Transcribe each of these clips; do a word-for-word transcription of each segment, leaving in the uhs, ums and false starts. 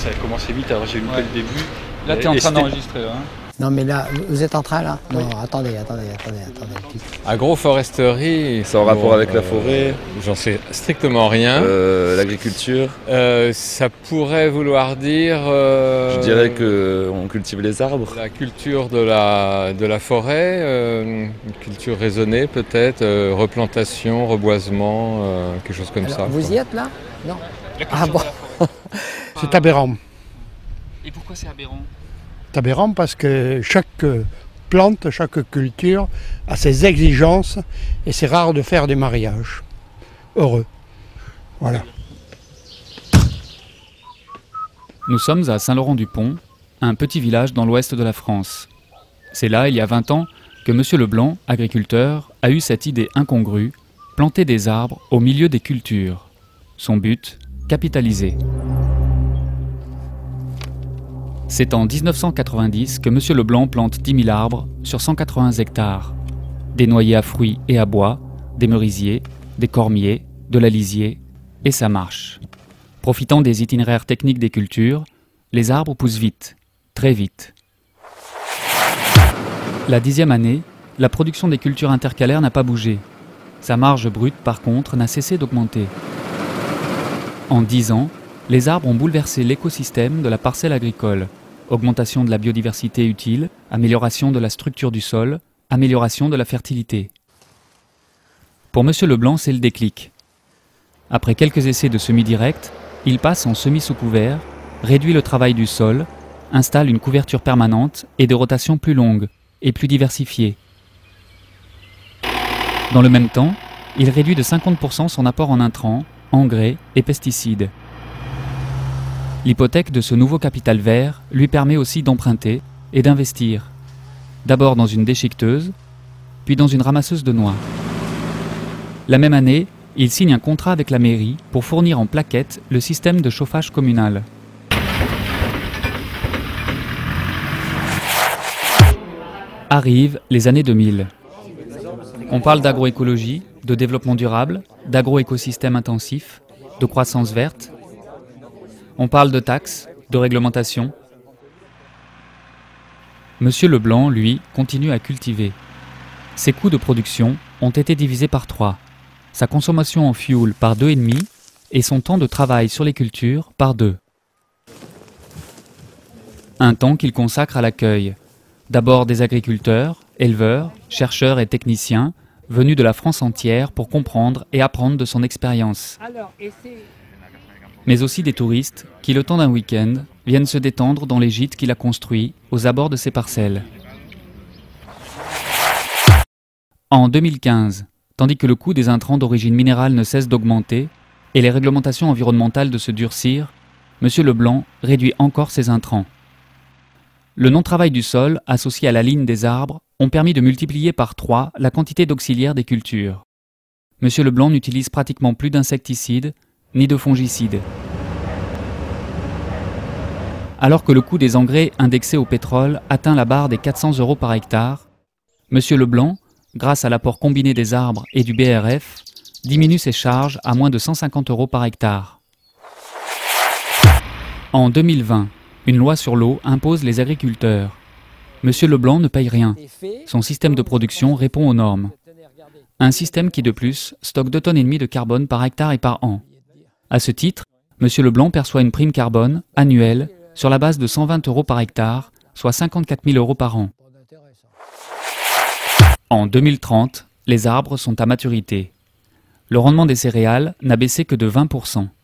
ça a commencé vite, alors j'ai loupé Ouais. le début. Là, tu es en train d'enregistrer. Hein. Non mais là, vous êtes en train là? Non, attendez, attendez, attendez, attendez. Agroforesterie. C'est en rapport bon, avec la euh, forêt, J'en sais strictement rien. euh, l'agriculture. Euh, ça pourrait vouloir dire. euh, Je dirais qu'on cultive les arbres. La culture de la, de la forêt, euh, une culture raisonnée peut-être, euh, replantation, reboisement, euh, quelque chose comme Alors, ça. vous quoi. y êtes là? Non. La Ah culture bon. de la forêt. C'est aberrant. Et pourquoi c'est aberrant? C'est aberrant parce que chaque plante, chaque culture a ses exigences et c'est rare de faire des mariages heureux. Voilà. Nous sommes à Saint-Laurent-du-Pont, un petit village dans l'ouest de la France. C'est là, il y a vingt ans, que Monsieur Leblanc, agriculteur, a eu cette idée incongrue, planter des arbres au milieu des cultures. Son but, capitaliser. C'est en mille neuf cent quatre-vingt-dix que Monsieur Leblanc plante dix mille arbres sur cent quatre-vingts hectares. Des noyers à fruits et à bois, des merisiers, des cormiers, de la lisier, et ça marche. Profitant des itinéraires techniques des cultures, les arbres poussent vite, très vite. La dixième année, la production des cultures intercalaires n'a pas bougé. Sa marge brute, par contre, n'a cessé d'augmenter. En dix ans, les arbres ont bouleversé l'écosystème de la parcelle agricole. Augmentation de la biodiversité utile, amélioration de la structure du sol, amélioration de la fertilité. Pour Monsieur Leblanc, c'est le déclic. Après quelques essais de semis direct, il passe en semis sous couvert, réduit le travail du sol, installe une couverture permanente et des rotations plus longues et plus diversifiées. Dans le même temps, il réduit de cinquante pour cent son apport en intrants, engrais et pesticides. L'hypothèque de ce nouveau capital vert lui permet aussi d'emprunter et d'investir. D'abord dans une déchiqueteuse, puis dans une ramasseuse de noix. La même année, il signe un contrat avec la mairie pour fournir en plaquettes le système de chauffage communal. Arrivent les années deux mille. On parle d'agroécologie, de développement durable, d'agroécosystème intensif, de croissance verte. On parle de taxes, de réglementation. Monsieur Leblanc, lui, continue à cultiver. Ses coûts de production ont été divisés par trois. Sa consommation en fuel par deux virgule cinq et son temps de travail sur les cultures par deux. Un temps qu'il consacre à l'accueil. D'abord des agriculteurs, éleveurs, chercheurs et techniciens venus de la France entière pour comprendre et apprendre de son expérience. Mais aussi des touristes qui, le temps d'un week-end, viennent se détendre dans les gîtes qu'il a construits aux abords de ses parcelles. En deux mille quinze, tandis que le coût des intrants d'origine minérale ne cesse d'augmenter et les réglementations environnementales de se durcir, Monsieur Leblanc réduit encore ses intrants. Le non-travail du sol, associé à la ligne des arbres, ont permis de multiplier par trois la quantité d'auxiliaires des cultures. Monsieur Leblanc n'utilise pratiquement plus d'insecticides ni de fongicides. Alors que le coût des engrais indexés au pétrole atteint la barre des quatre cents euros par hectare, Monsieur Leblanc, grâce à l'apport combiné des arbres et du B R F, diminue ses charges à moins de cent cinquante euros par hectare. En deux mille vingt, une loi sur l'eau impose les agriculteurs. Monsieur Leblanc ne paye rien. Son système de production répond aux normes. Un système qui, de plus, stocke deux tonnes et demie de carbone par hectare et par an. À ce titre, Monsieur Leblanc perçoit une prime carbone annuelle sur la base de cent vingt euros par hectare, soit cinquante-quatre mille euros par an. En deux mille trente, les arbres sont à maturité. Le rendement des céréales n'a baissé que de vingt pour cent.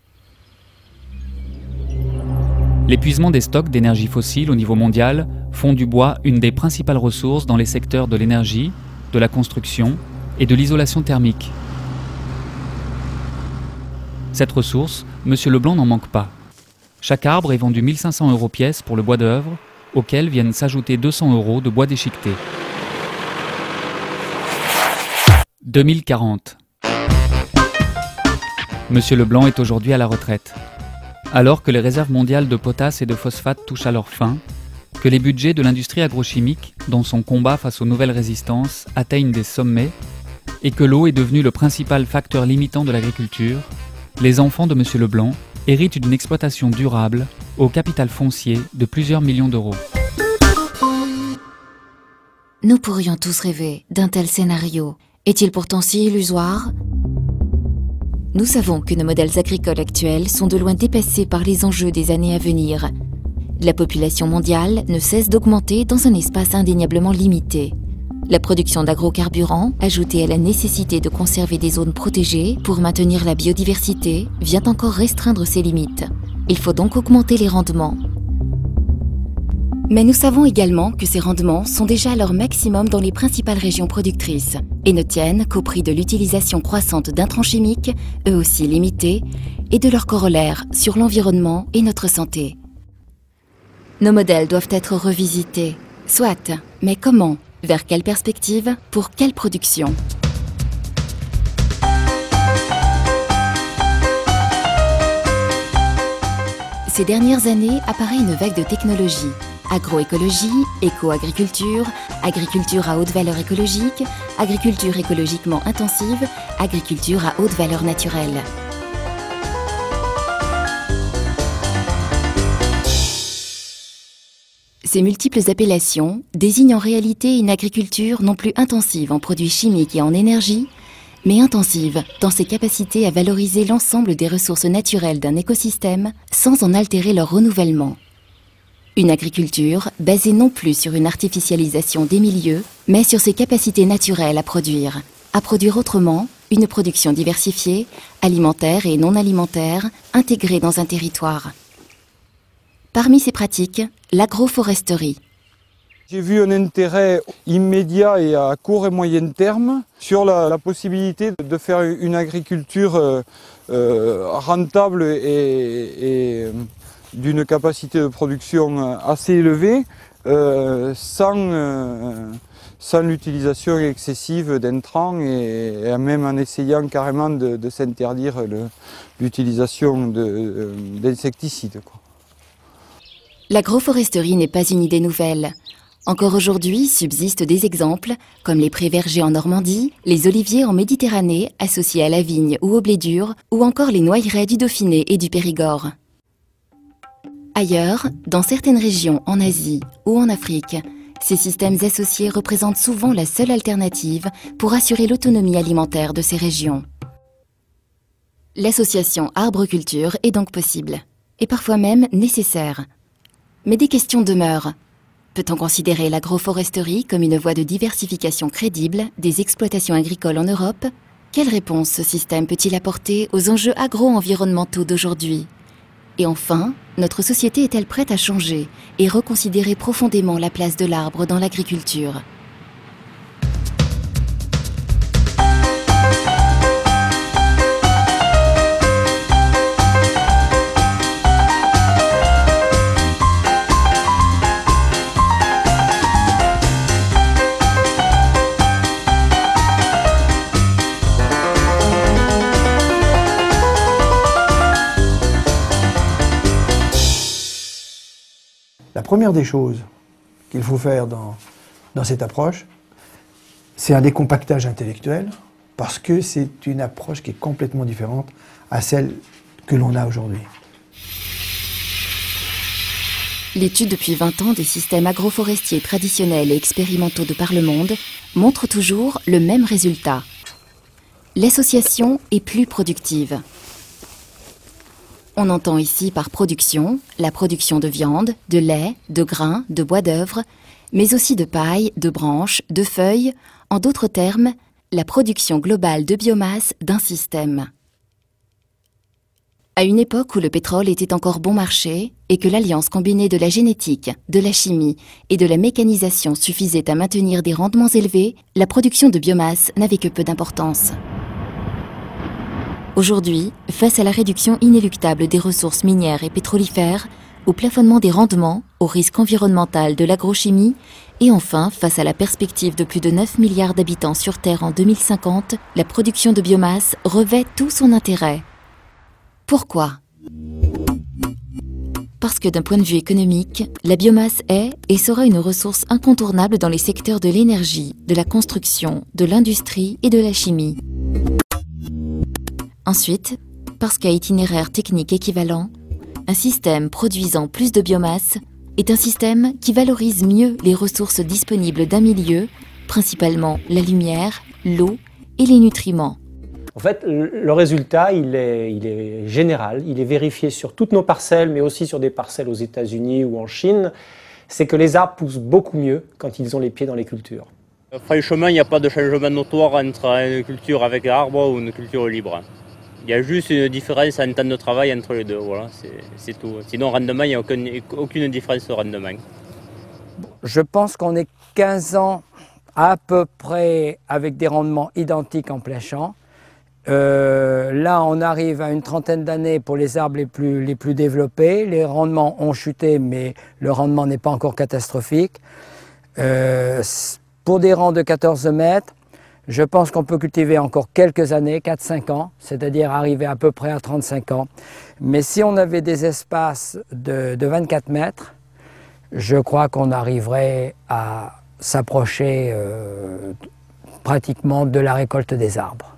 L'épuisement des stocks d'énergie fossile au niveau mondial font du bois une des principales ressources dans les secteurs de l'énergie, de la construction et de l'isolation thermique. Cette ressource, Monsieur Leblanc n'en manque pas. Chaque arbre est vendu mille cinq cents euros pièce pour le bois d'œuvre, auquel viennent s'ajouter deux cents euros de bois déchiqueté. deux mille quarante. Monsieur Leblanc est aujourd'hui à la retraite. Alors que les réserves mondiales de potasse et de phosphate touchent à leur fin, que les budgets de l'industrie agrochimique, dans son combat face aux nouvelles résistances, atteignent des sommets, et que l'eau est devenue le principal facteur limitant de l'agriculture, les enfants de Monsieur Leblanc, hérite d'une exploitation durable au capital foncier de plusieurs millions d'euros. Nous pourrions tous rêver d'un tel scénario. Est-il pourtant si illusoire ? Nous savons que nos modèles agricoles actuels sont de loin dépassés par les enjeux des années à venir. La population mondiale ne cesse d'augmenter dans un espace indéniablement limité. La production d'agrocarburants, ajoutée à la nécessité de conserver des zones protégées pour maintenir la biodiversité, vient encore restreindre ses limites. Il faut donc augmenter les rendements. Mais nous savons également que ces rendements sont déjà à leur maximum dans les principales régions productrices et ne tiennent qu'au prix de l'utilisation croissante d'intrants chimiques, eux aussi limités, et de leurs corollaires sur l'environnement et notre santé. Nos modèles doivent être revisités. Soit, mais comment ? Vers quelle perspective ? Pour quelle production ? Ces dernières années apparaît une vague de technologies. Agroécologie, éco-agriculture, agriculture à haute valeur écologique, agriculture écologiquement intensive, agriculture à haute valeur naturelle. Ces multiples appellations désignent en réalité une agriculture non plus intensive en produits chimiques et en énergie, mais intensive dans ses capacités à valoriser l'ensemble des ressources naturelles d'un écosystème sans en altérer leur renouvellement. Une agriculture basée non plus sur une artificialisation des milieux, mais sur ses capacités naturelles à produire. À produire autrement, une production diversifiée, alimentaire et non alimentaire, intégrée dans un territoire. Parmi ces pratiques, l'agroforesterie. J'ai vu un intérêt immédiat et à court et moyen terme sur la, la possibilité de faire une agriculture euh, euh, rentable et, et d'une capacité de production assez élevée, euh, sans, euh, sans l'utilisation excessive d'intrants et, et même en essayant carrément de, de s'interdire l'utilisation d'insecticides. L'agroforesterie n'est pas une idée nouvelle. Encore aujourd'hui subsistent des exemples, comme les prés vergers en Normandie, les oliviers en Méditerranée associés à la vigne ou au blé dur, ou encore les noyeraies du Dauphiné et du Périgord. Ailleurs, dans certaines régions en Asie ou en Afrique, ces systèmes associés représentent souvent la seule alternative pour assurer l'autonomie alimentaire de ces régions. L'association arbre-culture est donc possible, et parfois même nécessaire. Mais des questions demeurent. Peut-on considérer l'agroforesterie comme une voie de diversification crédible des exploitations agricoles en Europe ? Quelle réponse ce système peut-il apporter aux enjeux agro-environnementaux d'aujourd'hui ? Et enfin, notre société est-elle prête à changer et reconsidérer profondément la place de l'arbre dans l'agriculture ? La première des choses qu'il faut faire dans, dans cette approche, c'est un décompactage intellectuel, parce que c'est une approche qui est complètement différente à celle que l'on a aujourd'hui. L'étude depuis vingt ans des systèmes agroforestiers traditionnels et expérimentaux de par le monde montre toujours le même résultat. L'association est plus productive. On entend ici par production la production de viande, de lait, de grains, de bois d'œuvre, mais aussi de paille, de branches, de feuilles, en d'autres termes, la production globale de biomasse d'un système. À une époque où le pétrole était encore bon marché et que l'alliance combinée de la génétique, de la chimie et de la mécanisation suffisait à maintenir des rendements élevés, la production de biomasse n'avait que peu d'importance. Aujourd'hui, face à la réduction inéluctable des ressources minières et pétrolifères, au plafonnement des rendements, au risque environnemental de l'agrochimie, et enfin, face à la perspective de plus de neuf milliards d'habitants sur Terre en deux mille cinquante, la production de biomasse revêt tout son intérêt. Pourquoi ? Parce que d'un point de vue économique, la biomasse est et sera une ressource incontournable dans les secteurs de l'énergie, de la construction, de l'industrie et de la chimie. Ensuite, parce qu'à itinéraire technique équivalent, un système produisant plus de biomasse est un système qui valorise mieux les ressources disponibles d'un milieu, principalement la lumière, l'eau et les nutriments. En fait, le résultat, il est, il est général, il est vérifié sur toutes nos parcelles, mais aussi sur des parcelles aux États-Unis ou en Chine, c'est que les arbres poussent beaucoup mieux quand ils ont les pieds dans les cultures. Franchement, il n'y a pas de changement notoire entre une culture avec arbre ou une culture libre. Il y a juste une différence en temps de travail entre les deux, voilà, c'est tout. Sinon, rendement, il n'y a aucune, aucune différence de rendement. Je pense qu'on est quinze ans à peu près avec des rendements identiques en plein champ. Euh, là, on arrive à une trentaine d'années pour les arbres les plus, les plus développés. Les rendements ont chuté, mais le rendement n'est pas encore catastrophique. Euh, pour des rangs de quatorze mètres, je pense qu'on peut cultiver encore quelques années, quatre à cinq ans, c'est-à-dire arriver à peu près à trente-cinq ans. Mais si on avait des espaces de, de vingt-quatre mètres, je crois qu'on arriverait à s'approcher euh, pratiquement de la récolte des arbres.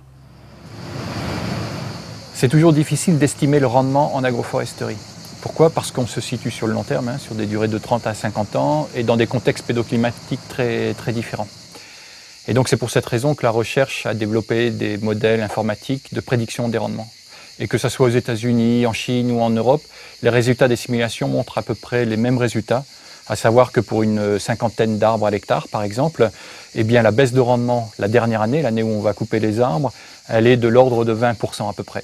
C'est toujours difficile d'estimer le rendement en agroforesterie. Pourquoi? Parce qu'on se situe sur le long terme, hein, sur des durées de trente à cinquante ans et dans des contextes pédoclimatiques très, très différents. Et donc c'est pour cette raison que la recherche a développé des modèles informatiques de prédiction des rendements. Et que ce soit aux États-Unis, en Chine ou en Europe, les résultats des simulations montrent à peu près les mêmes résultats, à savoir que pour une cinquantaine d'arbres à l'hectare, par exemple, eh bien, la baisse de rendement la dernière année, l'année où on va couper les arbres, elle est de l'ordre de vingt pour cent à peu près.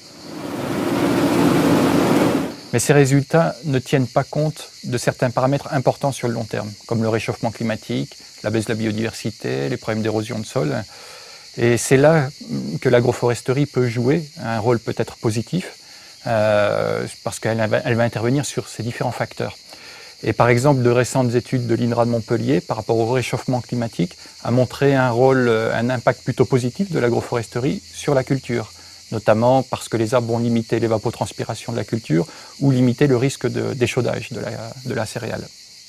Mais ces résultats ne tiennent pas compte de certains paramètres importants sur le long terme, comme le réchauffement climatique, la baisse de la biodiversité, les problèmes d'érosion de sol. Et c'est là que l'agroforesterie peut jouer un rôle peut-être positif, euh, parce qu'elle va, elle va intervenir sur ces différents facteurs. Et par exemple, de récentes études de l'I N R A de Montpellier par rapport au réchauffement climatique a montré un rôle, un impact plutôt positif de l'agroforesterie sur la culture, notamment parce que les arbres vont limiter l'évapotranspiration de la culture ou limiter le risque d'échaudage de, de, la, de la céréale.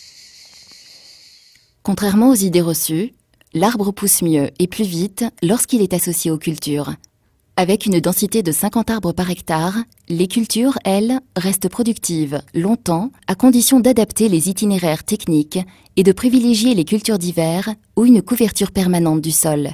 Contrairement aux idées reçues, l'arbre pousse mieux et plus vite lorsqu'il est associé aux cultures. Avec une densité de cinquante arbres par hectare, les cultures, elles, restent productives longtemps à condition d'adapter les itinéraires techniques et de privilégier les cultures d'hiver ou une couverture permanente du sol.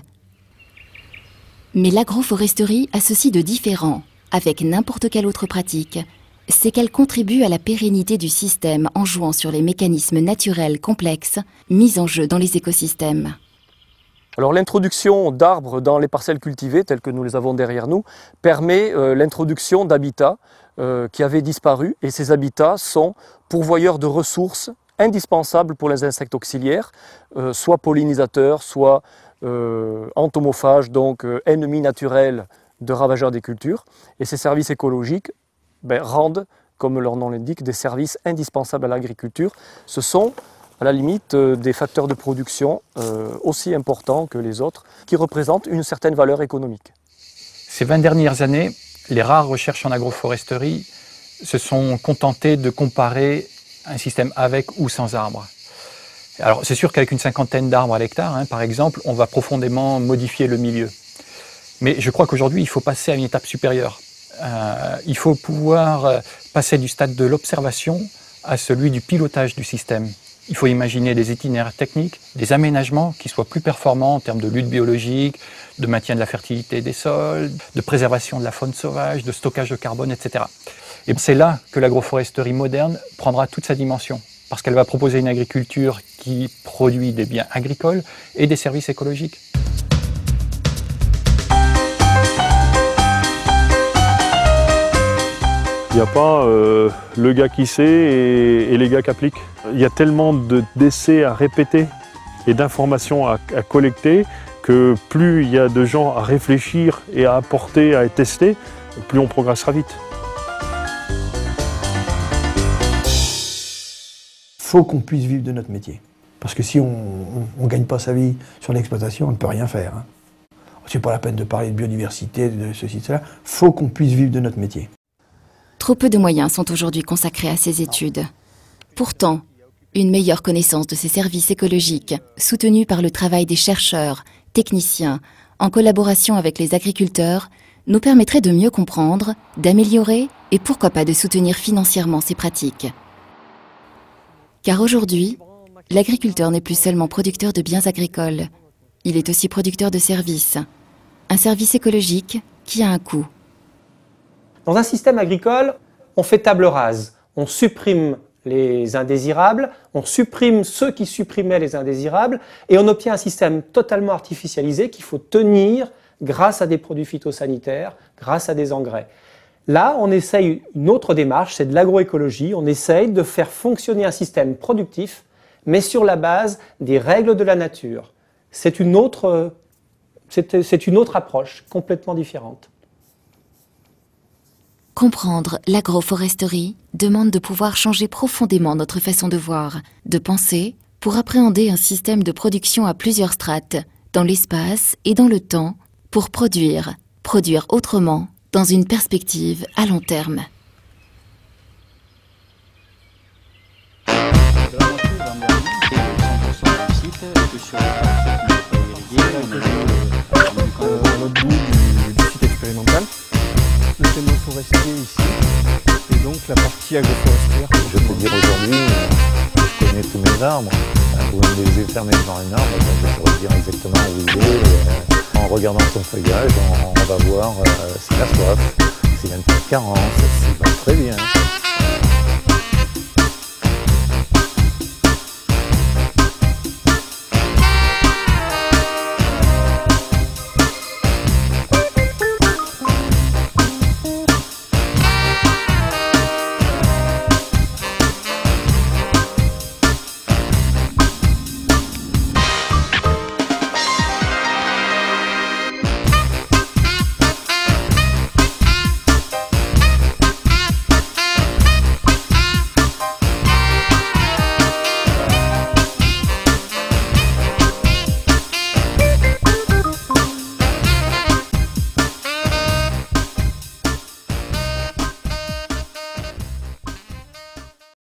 Mais l'agroforesterie a ceci de différent avec n'importe quelle autre pratique, c'est qu'elle contribue à la pérennité du système en jouant sur les mécanismes naturels complexes mis en jeu dans les écosystèmes. Alors l'introduction d'arbres dans les parcelles cultivées, telles que nous les avons derrière nous, permet euh, l'introduction d'habitats euh, qui avaient disparu, et ces habitats sont pourvoyeurs de ressources indispensables pour les insectes auxiliaires, euh, soit pollinisateurs, soit euh, entomophages, donc euh, ennemis naturels de ravageurs des cultures. Et ces services écologiques ben, rendent, comme leur nom l'indique, des services indispensables à l'agriculture. Ce sont à la limite euh, des facteurs de production euh, aussi importants que les autres, qui représentent une certaine valeur économique. Ces vingt dernières années, les rares recherches en agroforesterie se sont contentées de comparer un système avec ou sans arbres. Alors c'est sûr qu'avec une cinquantaine d'arbres à l'hectare, hein, par exemple, on va profondément modifier le milieu. Mais je crois qu'aujourd'hui, il faut passer à une étape supérieure. Euh, il faut pouvoir passer du stade de l'observation à celui du pilotage du système. Il faut imaginer des itinéraires techniques, des aménagements qui soient plus performants en termes de lutte biologique, de maintien de la fertilité des sols, de préservation de la faune sauvage, de stockage de carbone, et cetera. Et c'est là que l'agroforesterie moderne prendra toute sa dimension, parce qu'elle va proposer une agriculture qui produit des biens agricoles et des services écologiques. Il n'y a pas euh, le gars qui sait et, et les gars qui appliquent. Il y a tellement d'essais à répéter et d'informations à, à collecter que plus il y a de gens à réfléchir et à apporter, à tester, plus on progressera vite. Il faut qu'on puisse vivre de notre métier. Parce que si on ne gagne pas sa vie sur l'exploitation, on ne peut rien faire. Hein. C'est pas la peine de parler de biodiversité, de ceci, de cela. Il faut qu'on puisse vivre de notre métier. Trop peu de moyens sont aujourd'hui consacrés à ces études. Pourtant, une meilleure connaissance de ces services écologiques, soutenus par le travail des chercheurs, techniciens, en collaboration avec les agriculteurs, nous permettrait de mieux comprendre, d'améliorer et pourquoi pas de soutenir financièrement ces pratiques. Car aujourd'hui, l'agriculteur n'est plus seulement producteur de biens agricoles, il est aussi producteur de services. Un service écologique qui a un coût. Dans un système agricole, on fait table rase, on supprime les indésirables, on supprime ceux qui supprimaient les indésirables et on obtient un système totalement artificialisé qu'il faut tenir grâce à des produits phytosanitaires, grâce à des engrais. Là, on essaye une autre démarche, c'est de l'agroécologie, on essaye de faire fonctionner un système productif, mais sur la base des règles de la nature. C'est une autre, c'est, c'est une autre approche complètement différente. Comprendre l'agroforesterie demande de pouvoir changer profondément notre façon de voir, de penser, pour appréhender un système de production à plusieurs strates, dans l'espace et dans le temps, pour produire, produire autrement, dans une perspective à long terme. L'autre bout du, du site expérimental, le thème forestier ici, et donc la partie agroforestière. Je peux dire aujourd'hui, je connais tous mes arbres. Vous me les yeux fermés devant un arbre, je saurais dire exactement où il est. En regardant son feuillage, on, on va voir euh, s'il a soif, s'il a une petite carence, s'il va très bien.